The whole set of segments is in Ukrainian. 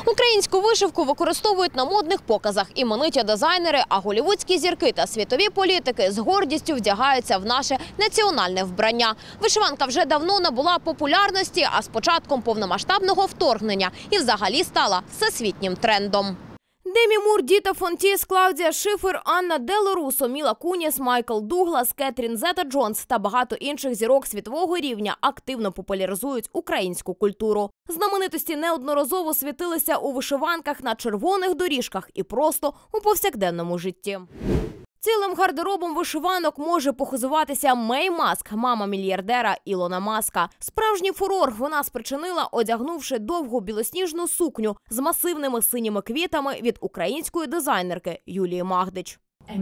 Українську вишивку використовують на модних показах імениті дизайнери, а голлівудські зірки та світові політики з гордістю вдягаються в наше національне вбрання. Вишиванка вже давно набула популярності, а з початком повномасштабного вторгнення і взагалі стала всесвітнім трендом. Демі Мур, Діта Фон Тіс, Клаудія Шифер, Анна Дело Руссо, Міла Куніс, Майкл Дуглас, Кетрін Зета-Джонс та багато інших зірок світового рівня активно популяризують українську культуру. Знаменитості неодноразово світилися у вишиванках на червоних доріжках і просто у повсякденному житті. Цілим гардеробом вишиванок може похизуватися Мей Маск, мама мільярдера Ілона Маска. Справжній фурор вона спричинила, одягнувши довгу білосніжну сукню з масивними синіми квітами від української дизайнерки Юлії Магдич.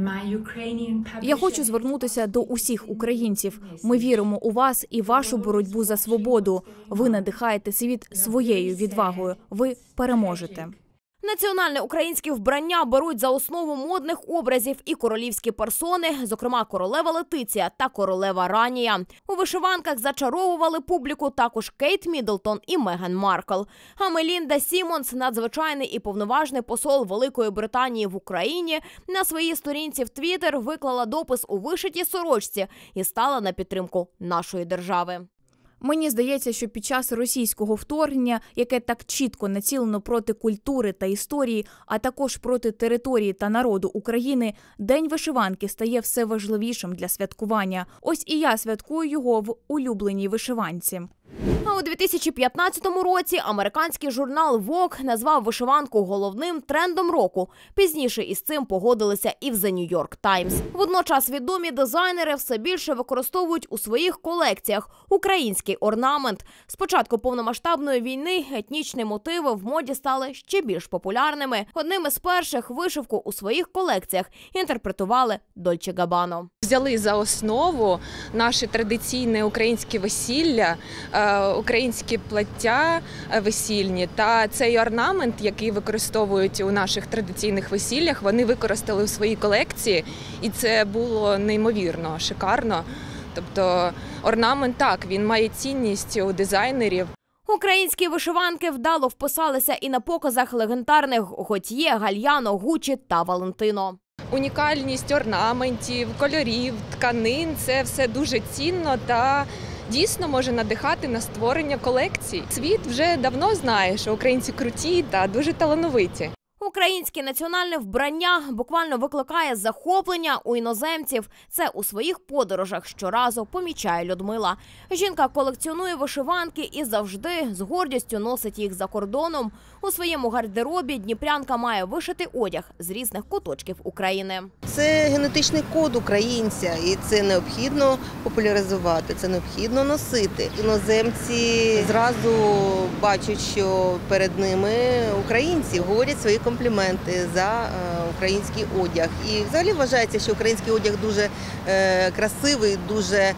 Я хочу звернутися до усіх українців. Ми віримо у вас і вашу боротьбу за свободу. Ви надихаєте світ своєю відвагою. Ви переможете. Національне українське вбрання беруть за основу модних образів і королівські персони, зокрема королева Летиція та королева Ранія. У вишиванках зачаровували публіку також Кейт Міддлтон і Меган Маркл. А Мелінда Сімонс, надзвичайний і повноважний посол Великої Британії в Україні, на своїй сторінці в Твіттер виклала допис у вишитій сорочці і стала на підтримку нашої держави. Мені здається, що під час російського вторгнення, яке так чітко націлено проти культури та історії, а також проти території та народу України, День вишиванки стає все важливішим для святкування. Ось і я святкую його в улюбленій вишиванці. А у 2015 році американський журнал Vogue назвав вишиванку головним трендом року. Пізніше із цим погодилися і в The New York Times. Водночас відомі дизайнери все більше використовують у своїх колекціях український орнамент. З початку повномасштабної війни етнічні мотиви в моді стали ще більш популярними. Одним із перших вишивку у своїх колекціях інтерпретували Дольче Габбано. Взяли за основу наше традиційне українське весілля, українські плаття весільні та цей орнамент, який використовують у наших традиційних весіллях, вони використали у своїй колекції, і це було неймовірно шикарно. Тобто орнамент, так, він має цінність у дизайнерів. Українські вишиванки вдало вписалися і на показах легендарних Готьє, Гальяно, Гуччі та Валентино. Унікальність орнаментів, кольорів, тканин – це все дуже цінно та дійсно може надихати на створення колекцій. Світ вже давно знає, що українці круті та дуже талановиті. Українське національне вбрання буквально викликає захоплення у іноземців. Це у своїх подорожах щоразу помічає Людмила. Жінка колекціонує вишиванки і завжди з гордістю носить їх за кордоном. У своєму гардеробі дніпрянка має вишитий одяг з різних куточків України. Це генетичний код українця, і це необхідно популяризувати, це необхідно носити. Іноземці зразу бачать, що перед ними українці говорять свої компліменти за український одяг. І взагалі вважається, що український одяг дуже красивий, дуже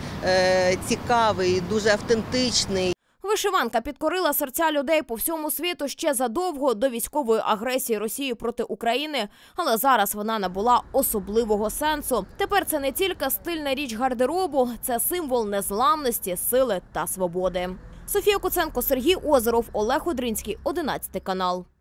цікавий, дуже автентичний. Вишиванка підкорила серця людей по всьому світу ще задовго до військової агресії Росії проти України, але зараз вона набула особливого сенсу. Тепер це не тільки стильна річ гардеробу, це символ незламності, сили та свободи. Софія Куценко, Сергій Озеров, Олег Одринський, 11 канал.